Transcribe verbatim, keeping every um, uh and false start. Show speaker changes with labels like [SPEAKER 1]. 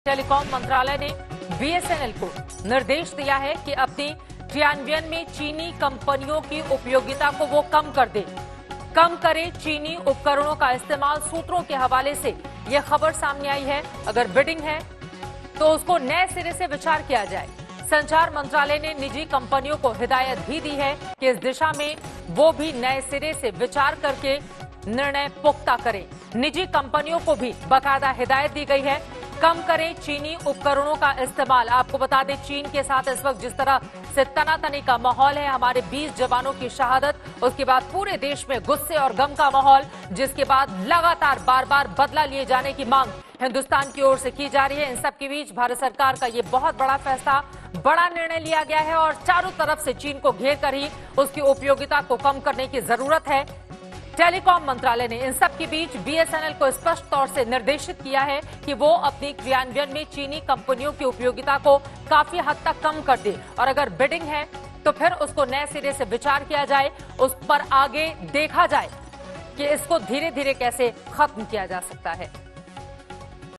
[SPEAKER 1] Telecom मंत्रालय ने BSNL को निर्देश दिया है कि अपने क्रियान्वयन में चीनी कंपनियों की उपयोगिता को वो कम कर दे कम करे चीनी उपकरणों का इस्तेमाल। सूत्रों के हवाले से यह खबर सामने आई है। अगर बिडिंग है तो उसको नए सिरे से विचार किया जाए। संचार मंत्रालय ने निजी कंपनियों को हिदायत भी दी है कि इस दिशा में वो भी नए सिरे से विचार करके निर्णय पुख्ता करें। निजी कंपनियों को भी बाकायदा हिदायत दी गई है, कम करें चीनी उपकरणों का इस्तेमाल। आपको बता दें, चीन के साथ इस वक्त जिस तरह से तनातनी का माहौल है, हमारे बीस जवानों की शहादत, उसके बाद पूरे देश में गुस्से और गम का माहौल, जिसके बाद लगातार बार बार बदला लिए जाने की मांग हिंदुस्तान की ओर से की जा रही है। इन सब के बीच भारत सरकार का ये बहुत बड़ा फैसला, बड़ा निर्णय लिया गया है और चारों तरफ से चीन को घेर कर ही उसकी उपयोगिता को कम करने की जरूरत है। टेलीकॉम मंत्रालय ने इन सब के बीच बीएसएनएल को स्पष्ट तौर से निर्देशित किया है कि वो अपनी क्रियान्वयन में चीनी कंपनियों की उपयोगिता को काफी हद तक कम कर दे और अगर बिडिंग है तो फिर उसको नए सिरे से विचार किया जाए, उस पर आगे देखा जाए कि इसको धीरे धीरे कैसे खत्म किया जा सकता है।